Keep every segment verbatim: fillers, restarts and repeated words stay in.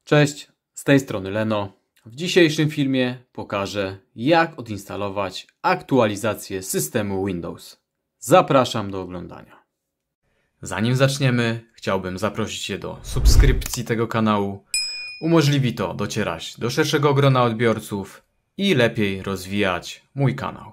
Cześć, z tej strony Leno. W dzisiejszym filmie pokażę, jak odinstalować aktualizację systemu Windows. Zapraszam do oglądania. Zanim zaczniemy, chciałbym zaprosić Cię do subskrypcji tego kanału. Umożliwi to docierać do szerszego grona odbiorców i lepiej rozwijać mój kanał.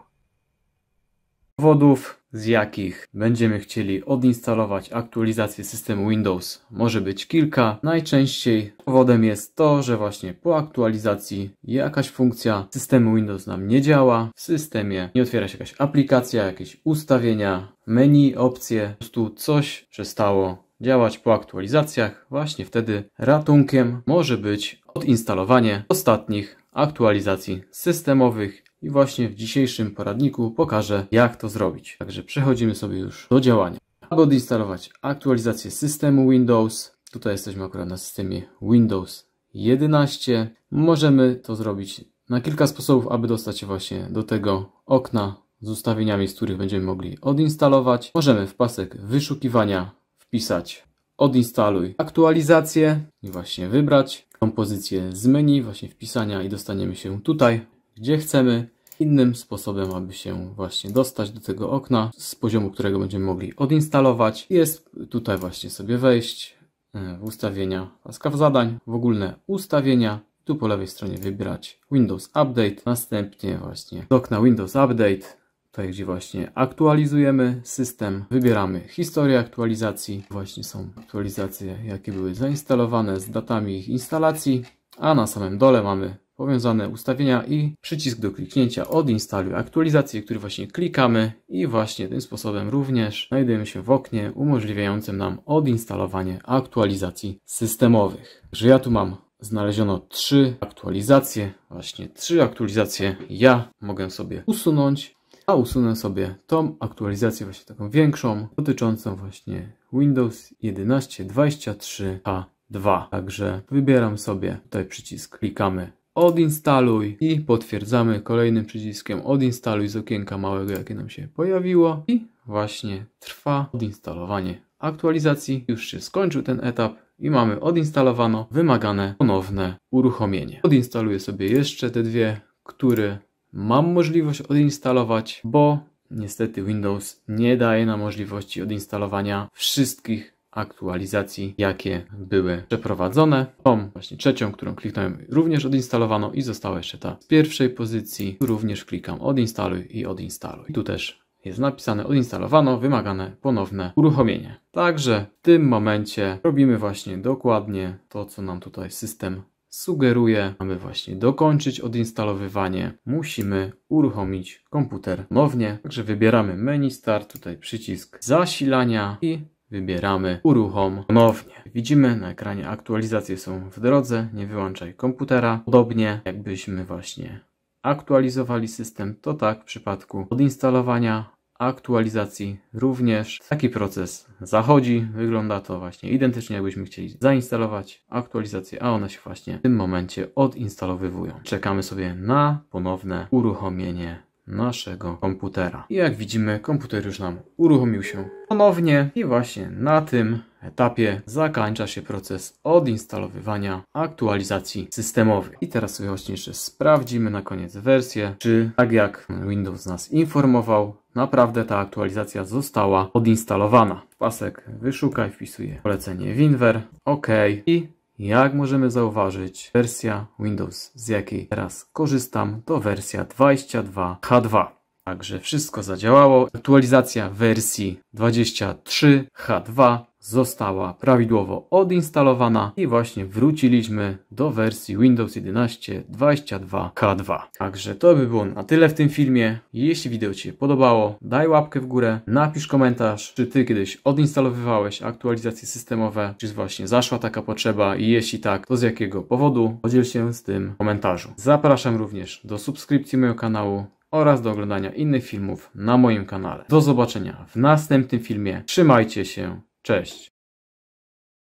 Powodów, z jakich będziemy chcieli odinstalować aktualizację systemu Windows, może być kilka. Najczęściej powodem jest to, że właśnie po aktualizacji jakaś funkcja systemu Windows nam nie działa, w systemie nie otwiera się jakaś aplikacja, jakieś ustawienia, menu, opcje, po prostu coś przestało działać po aktualizacjach. Właśnie wtedy ratunkiem może być odinstalowanie ostatnich aktualizacji systemowych. I właśnie w dzisiejszym poradniku pokażę, jak to zrobić. Także przechodzimy sobie już do działania. Aby odinstalować aktualizację systemu Windows, tutaj jesteśmy akurat na systemie Windows jedenaście. Możemy to zrobić na kilka sposobów, aby dostać się właśnie do tego okna z ustawieniami, z których będziemy mogli odinstalować. Możemy w pasek wyszukiwania wpisać odinstaluj aktualizację i właśnie wybrać kompozycję z menu, właśnie wpisania i dostaniemy się tutaj, gdzie chcemy. Innym sposobem, aby się właśnie dostać do tego okna, z poziomu którego będziemy mogli odinstalować, jest tutaj właśnie sobie wejść w ustawienia paska zadań, w ogólne ustawienia, tu po lewej stronie wybrać Windows Update, następnie właśnie z okna Windows Update, tutaj gdzie właśnie aktualizujemy system, wybieramy historię aktualizacji, właśnie są aktualizacje jakie były zainstalowane z datami ich instalacji, a na samym dole mamy powiązane ustawienia i przycisk do kliknięcia odinstaluj aktualizację, który właśnie klikamy i właśnie tym sposobem również znajdujemy się w oknie umożliwiającym nam odinstalowanie aktualizacji systemowych. Także ja tu mam znaleziono trzy aktualizacje, właśnie trzy aktualizacje ja mogę sobie usunąć, a usunę sobie tą aktualizację właśnie taką większą, dotyczącą właśnie Windows jedenaście dwadzieścia trzy H dwa. Także wybieram sobie tutaj przycisk, klikamy odinstaluj i potwierdzamy kolejnym przyciskiem odinstaluj z okienka małego, jakie nam się pojawiło i właśnie trwa odinstalowanie aktualizacji. Już się skończył ten etap i mamy odinstalowano wymagane ponowne uruchomienie. Odinstaluję sobie jeszcze te dwie, które mam możliwość odinstalować, bo niestety Windows nie daje nam możliwości odinstalowania wszystkich aktualizacji, jakie były przeprowadzone. Tą właśnie trzecią, którą kliknąłem, również odinstalowano i została jeszcze ta z pierwszej pozycji. Tu również klikam odinstaluj i odinstaluj. I tu też jest napisane odinstalowano, wymagane ponowne uruchomienie. Także w tym momencie robimy właśnie dokładnie to, co nam tutaj system sugeruje. Mamy właśnie dokończyć odinstalowywanie. Musimy uruchomić komputer ponownie. Także wybieramy menu start, tutaj przycisk zasilania i wybieramy uruchom ponownie. Widzimy na ekranie aktualizacje są w drodze, nie wyłączaj komputera. Podobnie jakbyśmy właśnie aktualizowali system, to tak w przypadku odinstalowania aktualizacji również taki proces zachodzi. Wygląda to właśnie identycznie, jakbyśmy chcieli zainstalować aktualizację, a one się właśnie w tym momencie odinstalowywują. Czekamy sobie na ponowne uruchomienie naszego komputera. I jak widzimy, komputer już nam uruchomił się ponownie i właśnie na tym etapie zakończa się proces odinstalowywania aktualizacji systemowej. I teraz sobie właśnie jeszcze sprawdzimy na koniec wersję, czy tak jak Windows nas informował, naprawdę ta aktualizacja została odinstalowana. W pasek wyszukaj, wpisuję polecenie WinWare, OK i jak możemy zauważyć, wersja Windows, z jakiej teraz korzystam, to wersja dwadzieścia dwa H dwa. Także wszystko zadziałało. Aktualizacja wersji dwadzieścia trzy H dwa została prawidłowo odinstalowana i właśnie wróciliśmy do wersji Windows jedenaście dwadzieścia dwa H dwa. Także to by było na tyle w tym filmie. Jeśli wideo Ci się podobało, daj łapkę w górę, napisz komentarz, czy Ty kiedyś odinstalowywałeś aktualizacje systemowe, czy właśnie zaszła taka potrzeba i jeśli tak, to z jakiego powodu? Podziel się z tym w komentarzu. Zapraszam również do subskrypcji mojego kanału oraz do oglądania innych filmów na moim kanale. Do zobaczenia w następnym filmie. Trzymajcie się. Cześć!